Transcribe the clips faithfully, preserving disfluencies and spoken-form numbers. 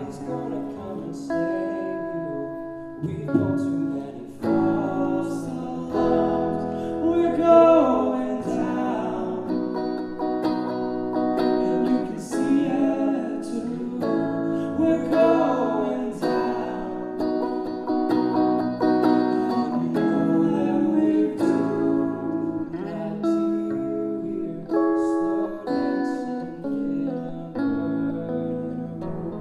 Nobody's gonna come and save you. We've known too many false alarms. We're going down, and you can see it too. We're going down, and you know that we're doomed. Not to hear slow dancing in a burning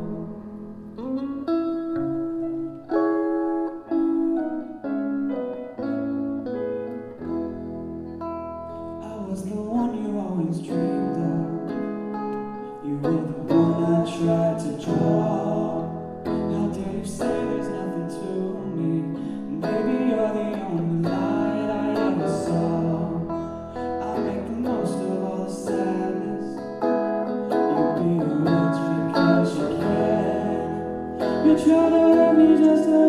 I was the one you always dreamed of. You were the one I tried to draw. How dare you say there's nothing to me? Maybe you're the only light I ever saw. I make the most of all the sadness. You be rich because you can. You try to hurt me just to